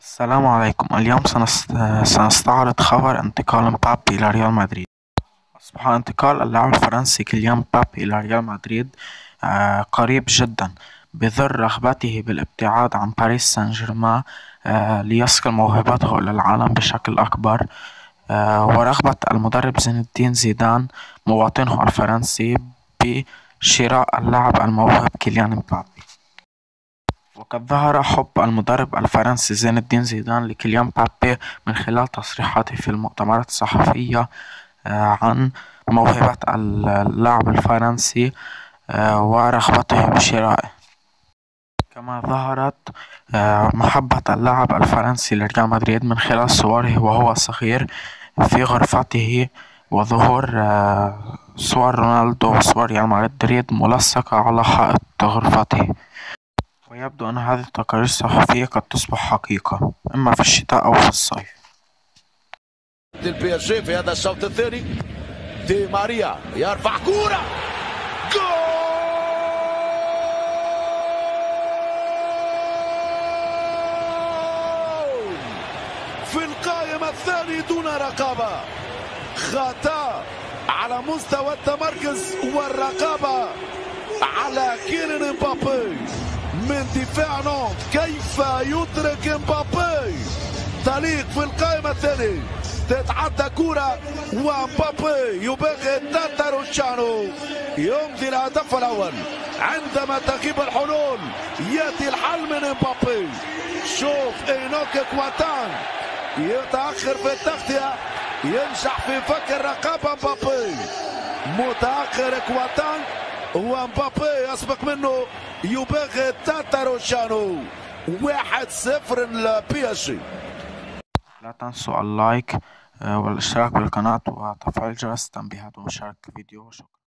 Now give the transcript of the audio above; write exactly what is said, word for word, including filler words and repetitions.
السلام عليكم. اليوم سنست... سنستعرض خبر انتقال مبابي إلى ريال مدريد. أصبح انتقال اللاعب الفرنسي كيليان مبابي إلى ريال مدريد آه قريب جدا، بظل رغبته بالابتعاد عن باريس سان جيرمان آه ليصقل موهبته إلى العالم بشكل أكبر، آه ورغبة المدرب زين الدين زيدان مواطنه الفرنسي بشراء اللاعب الموهوب كيليان مبابي. وقد ظهر حب المدرب الفرنسي زين الدين زيدان لكيليان مبابي من خلال تصريحاته في المؤتمرات الصحفية آه، عن موهبة اللاعب الفرنسي آه، ورغبته بشرائه. كما ظهرت آه، محبة اللاعب الفرنسي لريال مدريد من خلال صوره وهو صغير في غرفته، وظهور آه، صور رونالدو وصور ريال مدريد ملصقة على حائط غرفته. ويبدو أن هذه التقارير الصحفية قد تصبح حقيقة إما في الشتاء أو في الصيف. البي اس جي في هذا الشوط الثاني. دي ماريا يرفع كورة جول في القائمة الثاني دون رقابة. خطأ على مستوى التمركز والرقابة على كيليان مبابي من دفاع نونت. كيف يدرك مبابي تليق في القائمة الثانية؟ تتعدى كرة ومبابي يباغي تاتاروشانو يمضي الهدف الأول. عندما تغيب الحلول يأتي الحل من مبابي. شوف اينوك كواتان يتأخر في التغطية، ينجح في فك الرقابة. مبابي متأخر كواتان ومبابي يسبق منه يباغي تاتاروشانو. واحد صفر للبي اس جي. لا تنسوا اللايك آه، والاشتراك بالقناة وتفعيل جرس التنبيهات ومشاركة الفيديو. وشكرا.